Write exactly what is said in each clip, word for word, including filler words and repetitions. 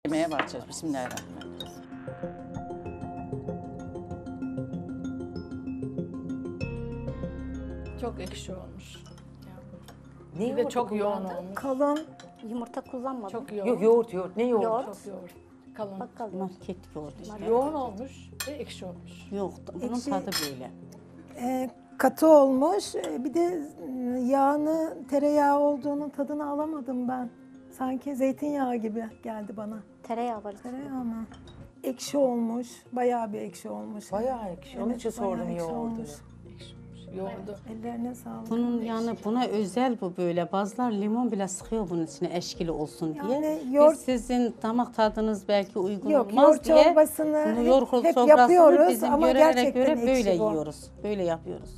Yemeğe başlayacağız. Bismillahirrahmanirrahim. Çok ekşi olmuş. Ne Bir de çok yoğun olmuş. Kalın yumurta kullanmadım. Çok yoğun. Yok yoğurt yoğurt. Ne yoğurt? Yoğurt. Çok yoğun. Kalın. Bakalım. Market yoğurdu işte. Yoğun olmuş ve ekşi olmuş. Yok, bunun Ekşi- tadı böyle. E, katı olmuş. E, bir de yağını, tereyağı olduğunun tadını alamadım ben. Sanki zeytinyağı gibi geldi bana. Tereyağı var içinde. Tereyağı mı? Ekşi olmuş. Bayağı bir ekşi olmuş. Bayağı ekşi. Onun Evet, için bayağı sordum ekşi yoğurdu. olmuş. Yoğurdu. Ellerine sağlık. Bunun yani buna özel bu böyle. Bazılar limon bile sıkıyor bunun içine eşkili olsun diye. Yani yoğurt- Biz sizin damak tadınız belki uygun Yok, olmaz yoğurt diye. çorbasını bunu hep- yoğurt hep sofrasını yapıyoruz bizim ama yörelere gerçekten göre böyle ekşi bu. yiyoruz. Böyle yapıyoruz.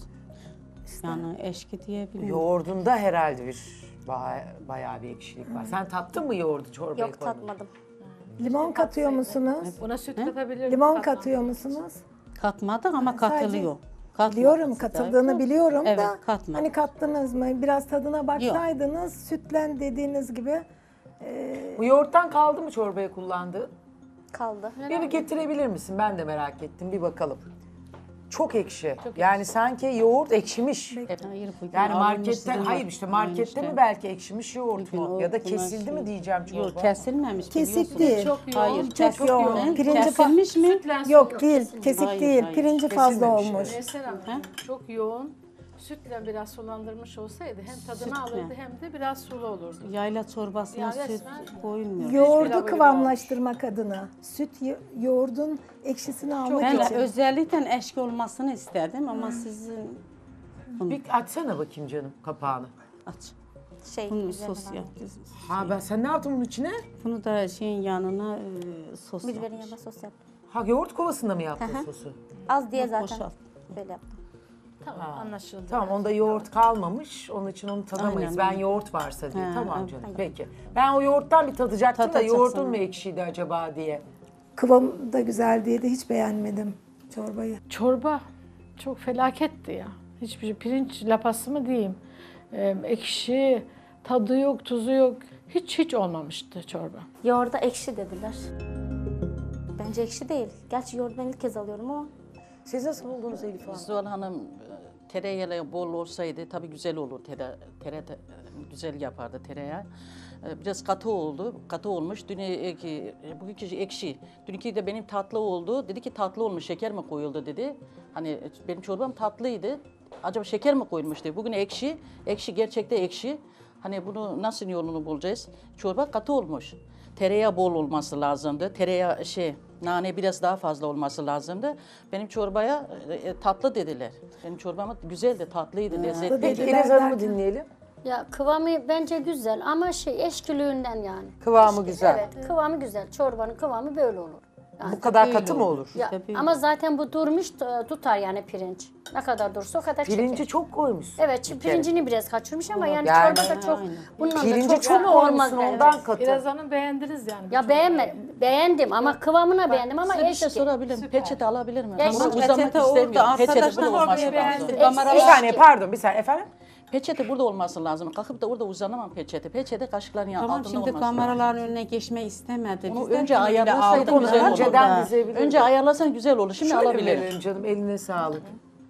Yani eşki diyebilirim. Yoğurdunda herhalde bir ba- bayağı bir ekşilik var. Sen tattın mı yoğurdu çorbaya Yok koyduğunda? tatmadım. Limon katıyor musunuz? Buna süt katabilir. Limon katıyor musunuz? Katmadık ama sadece katılıyor. Katmadık Biliyorum, size. katıldığını biliyorum Evet, da katmadım. hani kattınız mı? Biraz tadına baksaydınız sütlen dediğiniz gibi Bu yoğurttan kaldı mı çorbaya kullandığı? Kaldı. Bir, bir getirebilir misin? Ben de merak ettim. Bir bakalım. Çok ekşi. yani sanki yoğurt ekşimiş. Hayır, bugün Yani alınmış marketten, sizin hayır bak- işte markette işte. mi belki ekşimiş yoğurt Bugün mu? o- Ya da bunlar kesildi şey- mi diyeceğim çorba. Yok, kesilmemiş. Kesik biliyorsunuz. değil. Çok yoğun. Hayır, Çok kesilmemiş. yoğun. Pirinci Kesilmiş mi? Sütlen Yok değil, kesik Hayır, değil. hayır. Pirinci fazla Kesilmemiş, olmuş. Mesela çok yoğun. Sütle biraz sulandırmış olsaydı hem tadını Sütle. alırdı hem de biraz sulu olurdu. Yayla çorbasına Ya süt resmen- koyulmuyor. Yoğurdu pilavı gibi kıvamlaştırmak adına. Süt yo- yoğurdun ekşisini almak Ben için. özellikle eşki olmasını istedim ama sizin Bir açsana bakayım canım kapağını. aç. Şey Bunu üzerine sos ben- yapacağız. Ha ben sen ne yaptın bunun içine? Bunu da şeyin yanına e, sos Biberin yapmış. yanına sos yaptım. Ha yoğurt kovasında mı yaptın Hı hı. sosu? Az diye Yok, zaten boşalt. böyle yaptım. Tamam anlaşıldı. Tamam onda yoğurt kalmamış. Onun için onu tadamayız. Aynen. Ben yoğurt varsa diye. He, Tamam evet. canım. Peki. Ben o yoğurttan bir tadacaktım da Tadacaksın. yoğurdun mu ekşiydi acaba diye. Kıvam da güzel diye de hiç beğenmedim çorbayı. Çorba çok felaketti ya. Hiçbir şey. Pirinç lapası mı diyeyim. Ee, ekşi, tadı yok, tuzu yok. Hiç hiç olmamıştı çorba. Yoğurda ekşi dediler. Bence ekşi değil. Gerçi yoğurdu ben ilk kez alıyorum ama Siz nasıl buldunuz Elif Hanım? Zuhal Hanım e, tereyağıyla bol olsaydı tabii güzel olur. Tere, tere de, e, güzel yapardı tereyağı. E, Biraz katı oldu. Katı olmuş. Dün e, bugünkü ekşi. Dünkü de benim tatlı oldu. Dedi ki tatlı olmuş. Şeker mi koyuldu dedi. Hani e, benim çorbam tatlıydı. Acaba şeker mi koyulmuş dedi. Bugün ekşi. Ekşi gerçekte ekşi. Hani bunu nasıl yolunu bulacağız? Çorba katı olmuş. Tereyağı bol olması lazımdı. Tereyağı şey, nane biraz daha fazla olması lazımdı. Benim çorbaya e, e, tatlı dediler. Benim çorbam güzeldi, tatlıydı, lezzetliydi. Peki dediler İrez Hanım'ı derken- dinleyelim. Ya kıvamı bence güzel ama şey eşkilüğünden yani. Kıvamı güzel. Evet, kıvamı güzel. Çorbanın kıvamı böyle olur. Yani. Bu kadar Böyle katı mı olur. olur? Ya, İşte böyle. ama zaten bu durmuş e, tutar yani pirinç. Ne kadar dursa o kadar Pirinci çeker. çok koymuşsun. Evet, bir kere. pirincini biraz kaçırmış ama yani, Yani- çorba da çok, Aynen. bundan da Pirinci çok, çok sulu olmaz. koymuşsun bence. ondan katı. İrez Hanım beğendiniz yani. bu Ya çorbayı. beğenme, beğendim ama kıvamına beğendim ama Size bir şey eşki. sorabilir miyim? Peçete alabilir miyim? Peçete- Ama uzamak Peçete orada, istemiyorum. Peçete arkadaşlar burada olması oraya lazım. beğendi. Kameralar- Bir saniye pardon bir saniye efendim. Peçete burada olması lazım. Kalkıp da orada uzanamam peçete. Peçete kaşıkların yan Tamam altında şimdi olması lazım. kameraların önüne geçmeyi istemedi. Onu Biz de önce böyle ayarlasaydın aldık güzel onu. olur. Önceden dizebilirdin. Önce ayarlasan güzel olur. Şimdi Şöyle alabilirim. verelim canım eline sağlık.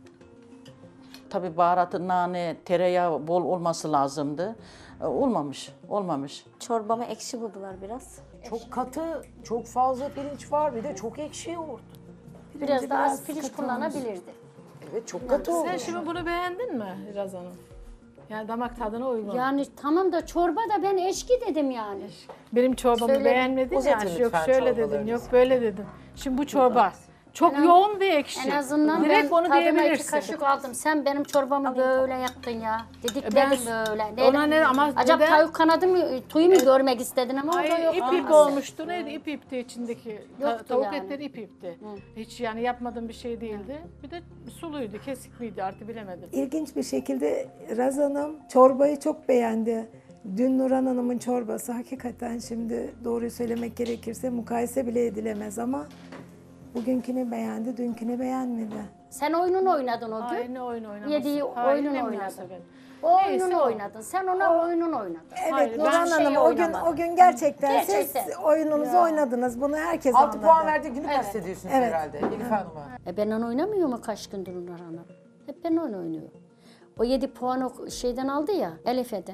Tabii baharatı, nane, tereyağı bol olması lazımdı. Ee, Olmamış, olmamış. çorbamı ekşi buldular biraz. Çok katı, çok fazla pirinç var bir de çok ekşi yoğurt. Biraz daha az pirinç kullanabilirdi. Evet çok katı olmuş. Sen şimdi bunu beğendin mi İrez Hanım? Yani damak tadına uygun. Yani tamam da çorba da ben eşki dedim yani. Benim çorbamı Söyle, beğenmedin uzatın yani. Yok lütfen şöyle dedin, çorbalarınızı. yok böyle dedin. Şimdi bu çorba çok yoğun ve ekşi. En azından Direkt ben onu tadıma iki diyebilirsin. kaşık aldım. Sen benim çorbamı böyle yaptın ya. Dediklerin Ben- böyle. Ona ne ama Acaba neden? tavuk kanadı mı, tuyu mu görmek istedin ama orada Ay, yok. ip ip Olmaz. olmuştu. Neydi? İp ipti içindeki. Ta- Yoktu tavuk yani. etleri ip ipti. Hiç yani yapmadığım bir şey değildi. Bir de suluydu, kesik miydi artık bilemedim. İlginç bir şekilde Raz Hanım çorbayı çok beğendi. Dün Nurhan Hanım'ın çorbası hakikaten şimdi doğruyu söylemek gerekirse mukayese bile edilemez ama bugünkünü beğendi, dünkünü beğenmedi. Sen oyununu oynadın o gün. Aynı oyun oynaması. Yediği Hayır, oyunun ne oynadı. münasebet. O Neyse oyununu o. oynadın. Sen ona oyununu oynadın. Evet Hayır, Nurhan ben- Hanım şeyi o gün oynamadım. o gün gerçekten, Gerçekten. siz oyununuzu oynadınız. Bunu herkes Altı anladı. puan verdiği günü kastediyorsunuz Evet. herhalde Elif Hanım'a. E ben oynamıyor mu kaç gündür Nur Hanım? Hep ben oyun oynuyor. O yedi puan o şeyden aldı ya, Elif'eden.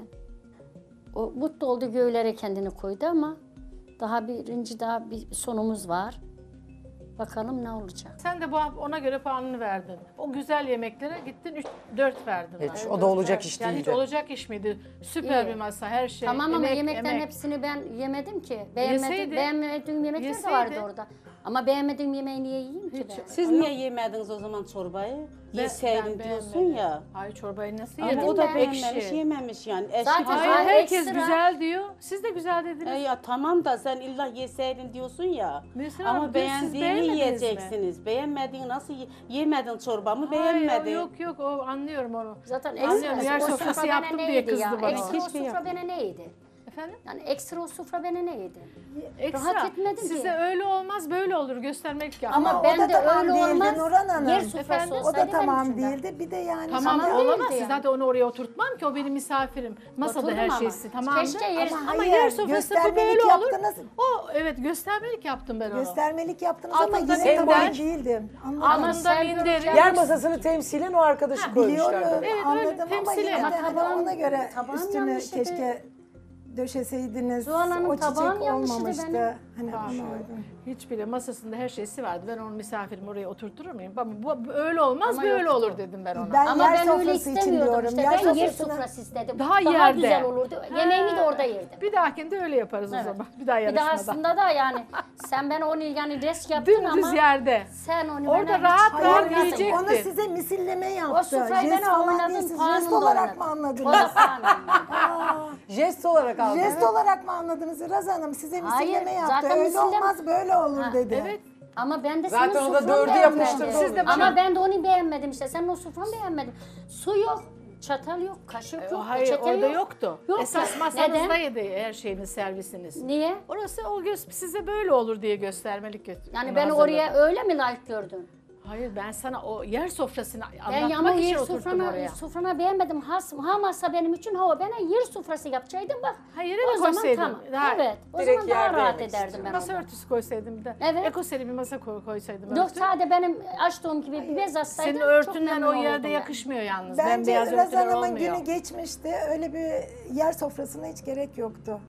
O mutlu oldu, göğlere kendini koydu ama daha birinci, daha bir sonumuz var. Bakalım ne olacak. Sen de bu ona göre puanını verdin. O güzel yemeklere gittin üç dört verdin. Hiç, bana. o da olacak iş Yani hiç değildi. olacak iş miydi? Süper İyi. bir masa, her şey. Tamam ama emek, yemeklerin emek. hepsini ben yemedim ki. Beğenmedim, Yeseydi. beğenmediğim yemekler Yeseydi. de vardı orada. Ama beğenmediğim yemeği niye yiyeyim ki ben? Siz niye yemediniz o zaman çorbayı? Ben- Yeseydin ben diyorsun beğenmedim. ya. Hayır çorbayı nasıl Ama yedin? o da ben. beğenmemiş, Ekşi. yememiş yani. Eşki Zaten- Hayır Hayır, herkes ekstra. güzel diyor. Siz de güzel dediniz. E ya tamam da sen illa yeseydin diyorsun ya. Mesela dün Ama siz beğendiğini beğenmediniz mi? yiyeceksiniz. Beğenmediğini nasıl ye- yemedin çorbamı Hayır, beğenmedin. yok yok o anlıyorum onu. Zaten Anlıyorum, ekstra yer o sofrası sofra yaptım bana diye neydi kızdı ya? bana. Ekstra o Hiçbir sofra bana neydi? Efendim? Yani ekstra o sofra bana neydi? Ekstra. Rahat etmedim Size ki. öyle olmaz böyle olur göstermek yaptım. Ama o ben da de tamam öyle değildi olmaz. Nurhan Hanım. Yer sofrası Efendim? O da O olsaydı da tamam benim için de. değildi. Bir de yani Tamam Tamam olamaz. değildi Siz yani. zaten onu oraya oturtmam ki o benim misafirim. Masada Oturdum her ama. şeysi tamam. Keşke yer- Ama Ama hayır, yer sofrası bu göstermelik böyle olur. yaptınız. O evet göstermelik yaptım ben onu. Göstermelik yaptınız ama Altında yine sembolik. tamam değildim. Anladım. Alnında sen minderim. göreceğin- Yer masasını temsilen o arkadaşı koymuşlar. Biliyorum, Evet, öyle anladım ama temsilen. yine de Ama hani tabağın- ona göre tabağın üstünü yanlış idi. keşke döşeseydiniz. Zuhal Hanım, O tabağın çiçek yanlış idi olmamıştı. benim. Hani ona uygun. Hiç bile masasında her şeysi vardı. Ben onun misafirimi oraya oturturur muyum? Ama bu, bu öyle olmaz, Ama böyle yoktu. olur dedim ben ona. Ben Ama yer ben öyle sofrası için istemiyordum diyorum. işte. Yer Ben yer sofrasını- sofrası istedim. Daha yerde. güzel olurdu. Yemeğimi de orada yerdim. Bir dahakinde öyle yaparız o Evet. zaman. Bir daha Bir de yarışmada. aslında da yani sen ben onu yani res yaptın Dümdüz ama yerde. sen onu Orada bana rahat hiç rahat koymadın. yiyecek. Onu size misilleme yaptı. O sofrayı Jest ben falan değil, oynadım, siz puanını jest da olarak oynadım. mı anladınız? O da puanım. Jest olarak aldı. Jest olarak mı anladınız? Raz Hanım size Hayır, misilleme yaptı. zaten Öyle misilleme- olmaz böyle olur Ha, dedi. Evet. Ama ben de Zaten senin o da sofranı dördü beğenmedim. yapıştırdı Siz de onu. bana- Ama ben de onu beğenmedim işte. Senin o sofranı beğenmedim. Su yok, çatal yok, kaşık yok, Hayır peçete orada yok. yoktu. Yok Esas ya. masanızdaydı her şeyiniz, servisiniz. Niye? Orası o göz, size böyle olur diye göstermelik göster. Yani onu beni hazırladım. oraya öyle mi layık gördün? Hayır ben sana o yer sofrasını Ben anlatmak yama için yer oturttum sofrana, oraya. sofrana beğenmedim. Has, ha masa benim için hava. Bana yer sofrası yapacaktın bak. Hayır, o eve zaman koysaydın. tamam. Daha- evet. O direkt zaman daha yerde rahat yemek ederdim ben Masa orada. örtüsü koysaydım bir de. Evet. Ekoseli bir masa koy, koysaydım. Yok örtü. sadece benim açtığım gibi bir bez atsaydım Senin çok örtünden memnun o yerde olurdum ben. yakışmıyor yalnız. Bence Bembeyaz Raz örtüler Hanım'ın olmuyor. günü geçmişti. Öyle bir yer sofrasına hiç gerek yoktu.